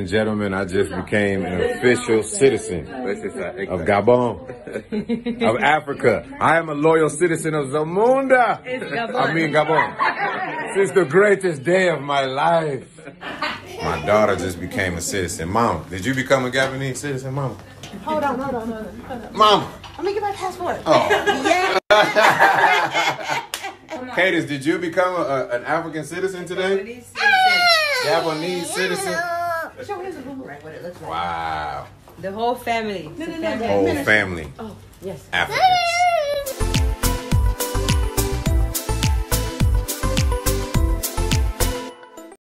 and gentlemen, I just became an official citizen of Gabon, of Africa. I am a loyal citizen of Zamunda. Gabon. Since the greatest day of my life. My daughter just became a citizen. Mom, did you become a Gabonese citizen, Mama? Hold on. Mama. Let me get my passport. Oh. Yeah. Cadence, did you become an African citizen today? Gabonese citizen. Show here's a boomerang, what it looks like. Wow. The whole family. No. Whole family. Oh, yes. Africans.